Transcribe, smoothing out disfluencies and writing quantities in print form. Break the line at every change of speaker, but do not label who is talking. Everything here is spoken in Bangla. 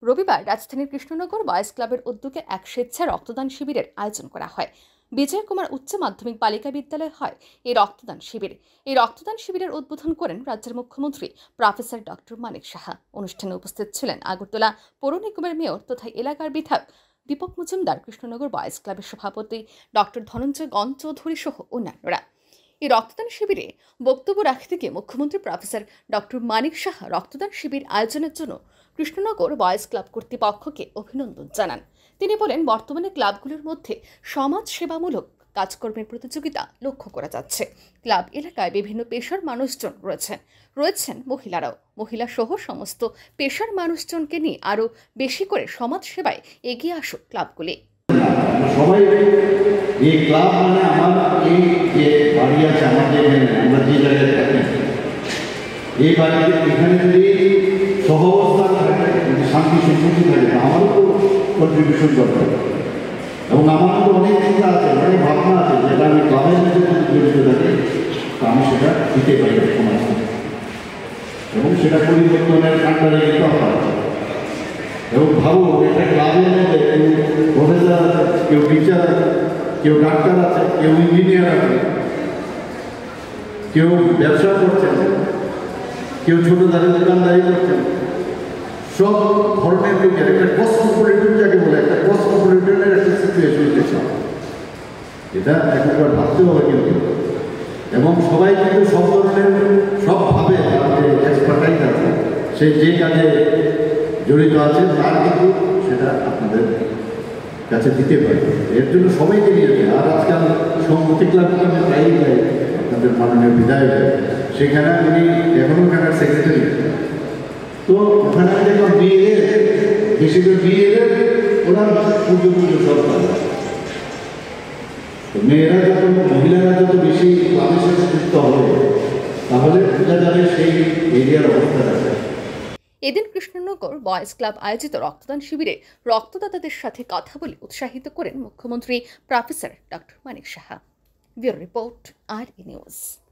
রবিবার রাজধানীর কৃষ্ণনগর বয়েজ ক্লাবের উদ্যোগে এক স্বেচ্ছা রক্তদান শিবিরের আয়োজন করা হয়। বিজয় কুমার উচ্চ মাধ্যমিক বালিকা বিদ্যালয়ে হয় এই রক্তদান শিবির। এই রক্তদান শিবিরের উদ্বোধন করেন রাজ্যের মুখ্যমন্ত্রী প্রফেসর ডক্টর মানিক সাহা। অনুষ্ঠানে উপস্থিত ছিলেন আগরতলা পৌর নিগমের মেয়র তথা এলাকার বিধায়ক দীপক মজুমদার, কৃষ্ণনগর বয়েজ ক্লাবের সভাপতি ডক্টর ধনঞ্জয় গণ চৌধুরী সহ অন্যান্যরা। এই রক্তদান শিবিরে বক্তব্য রাখতে গিয়ে মুখ্যমন্ত্রী প্রফেসর ডক্টর মানিক সাহা রক্তদান শিবির আয়োজনের জন্য কৃষ্ণনগর বয়েজ ক্লাব কর্তৃপক্ষকে অভিনন্দন জানান। তিনি বলেন, বর্তমানে ক্লাবগুলোর মধ্যে সমাজ সেবামূলক কাজকর্মের প্রতিযোগিতা লক্ষ্য করা যাচ্ছে। ক্লাব এলাকায় বিভিন্ন পেশার মানুষজন রয়েছেন মহিলারাও। মহিলা সহ সমস্ত পেশার মানুষজনকে নিয়ে আরও বেশি করে সমাজ সেবায় এগিয়ে আসুক ক্লাবগুলি।
সবাই এই ক্লাব মানে আমার এই যে বাড়ি আছে, আমাদের আমরা যে জায়গায় থাকি, এই বাড়িতে এখানে যদি সহাবস্থান থাকে, যদি শান্তি সম্পত্তি থাকে, আমারও তো কন্ট্রিবিউশন দরকার। এবং আমার তো অনেক চিন্তা আছে, অনেক ভাবনা আছে, যেটা আমি ক্লাবের মধ্যে যদি জড়িত থাকি, তো আমি সেটা দিতে পারি সমাজকে, এবং সেটা পরিবর্তনের কাণ্ডারে যেতে হয়। এবং ভাবো, একটা ক্লাবের মধ্যে কেউ প্রফেসর আছে, কেউ টিচার আছে, কেউ ডাক্তার আছে, কেউ ইঞ্জিনিয়ার আছে, কেউ ব্যবসা করছেন, কেউ ছোট দাঁড়িয়ে দোকানদারি করছেন। সব ধরনের লোকের একটা কসমোপলিটন, যাকে বলে একটা কসমোপলিটনের একটা সিচুয়েশন দেখছে। এটা একবার ভাবতে হবে কিন্তু। এবং সবাই কিন্তু সব ধরনের সবভাবে তাদের এক্সপার্টাইজ আছে, সে যে কাজে জড়িত আছে তার কিন্তু সেটা আপনাদের কাছে দিতে পারে। এর জন্য সবাইকে নিয়ে যায়। আর আজকাল সংহতি ক্লাবকে আমি প্রায়ই যাই, আপনাদের মাননীয় বিধায়ক, সেখানে উনি এখনও ওখানে সেক্রেটারি। তো ওখানে আমি দেখলাম বিয়ে, বেশিরভাগ বিয়ে ওরা পুজো সরকার। তো মেয়েরা যত, মহিলারা যত বেশি ক্লাবের সাথে যুক্ত হবে, তাহলে বোঝা যাবে সেই এরিয়ার অবস্থাটা।
এদিন কৃষ্ণনগর বয়েজ ক্লাব আয়োজিত রক্তদান শিবিরে রক্তদাতাদের সাথে কথা বলে উৎসাহিত করেন মুখ্যমন্ত্রী professor doctor Manik Saha. Bureau report, RE news.